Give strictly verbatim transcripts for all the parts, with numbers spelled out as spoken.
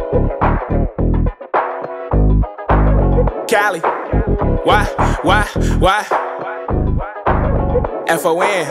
Cali, why, why, why? F O N.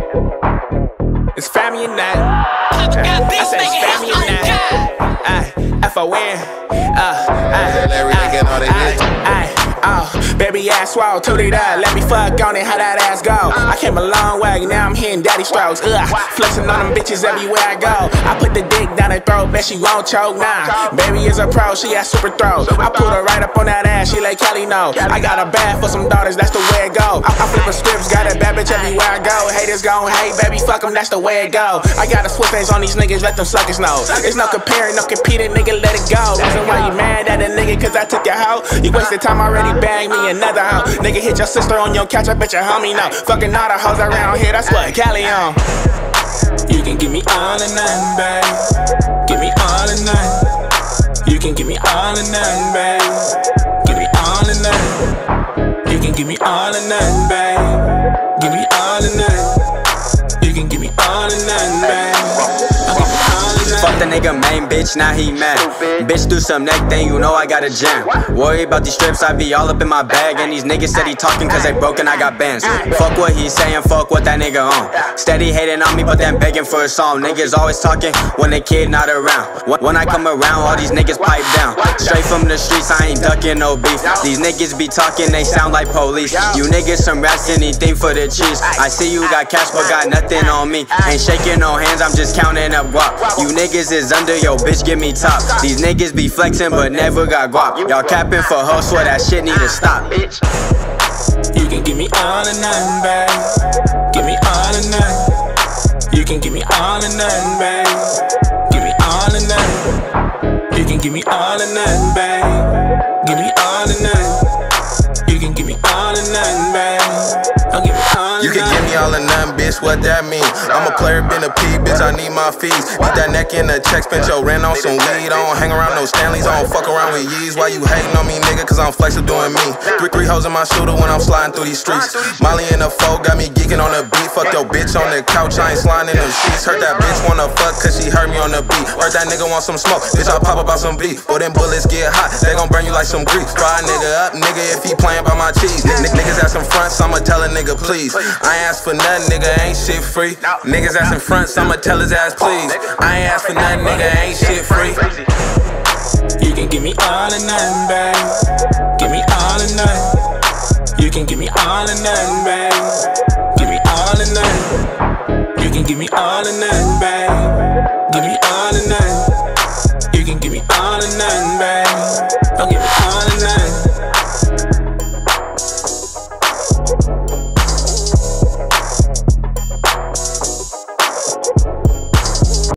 It's family and that. I said it's family and that. Aye, F O N. Uh, aye, aye, aye, oh, baby ass swallow, tootie that. Let me fuck on it, how that ass go. I came a long way, now I'm hitting daddy strokes. Ugh, flexing on them bitches everywhere I go. I put the dick down her throat, bet she won't choke. Nah, baby is a pro, she has super throw. I pulled her right up on that ass, she like Kelly no. I got a bad for some daughters, that's the way it go. I, I flippin' scripts, got a bad bitch everywhere I go. Haters gon' hate, baby, fuck them, that's the way it go. I got a switch things on these niggas, let them suckers know. There's no comparing, no competing, nigga, let it go. Reason why you mad at a nigga, cause I took your hoe. You wasted time, already banged me another hoe. Nigga hit your sister on your couch, I bet your homie know. Fucking all the hoes around here, that's what Cali on. You can give me all or nothing, babe. Give me all or nothing. You can give me all or nothing, babe. Give me all or nothing. You can give me all or nothing, babe. Give me all or nothing. You can give me all or nothing, babe. Fuck the nigga main bitch, now he mad. Bitch do some neck thing, you know I got a jam. Worry about these strips, I be all up in my bag. And these niggas said he talking cause they broken, I got bands. Fuck what he saying, fuck what that nigga on. Steady hating on me, but then begging for a song. Niggas always talking when the kid not around. When I come around, all these niggas pipe down. Straight from the streets, I ain't ducking no beef. These niggas be talking, they sound like police. You niggas some rats, anything for the cheese. I see you got cash, but got nothing on me. Ain't shaking no hands, I'm just counting up guap. You niggas is under, yo bitch give me top. These niggas be flexing but never got guap. Y'all capping for hoes, swear that shit need to stop. You can give me all or nothing, babe. Give me all or nothing. You can give me all or nothing, babe. Give me all or nothing. You can give me all or nothing, babe. Give me all or nothing. You can give me all or nothing, babe. I'll give me all or nothing. You can give me all or nothing, bitch, what that mean? I'm a player, been a P, bitch, I need my fees. Beat that neck in the check, spent your rent on some weed. I don't hang around no Stanleys, I don't fuck around with Yeez. Why you hating on me, nigga, cause I'm flexing doing me. Three, three hoes in my shooter when I'm sliding through these streets. Molly in the foe, got me geeking on the beat. Fuck your bitch on the couch, I ain't sliding in them sheets. Heard that bitch wanna fuck cause she heard me on the beat. Heard that nigga want some smoke, bitch, I pop about some beef. Boy, them bullets get hot, they gon' burn you like some grease. Fry a nigga up, nigga, if he playing by my cheese. N niggas asking fronts, I'ma tell a nigga please. I ain't ask for nothing, nigga, ain't shit free. Niggas asking fronts, I'ma tell his ass please. I ain't ask for nothing, nigga, ain't shit free. You can give me all or nothing, babe. Give me all or nothing. You can give me all or nothing, babe. Give me all or nothing. You can give me all or nothing, babe. Give me all or nothing. You can give me all or nothing, babe. Don't give me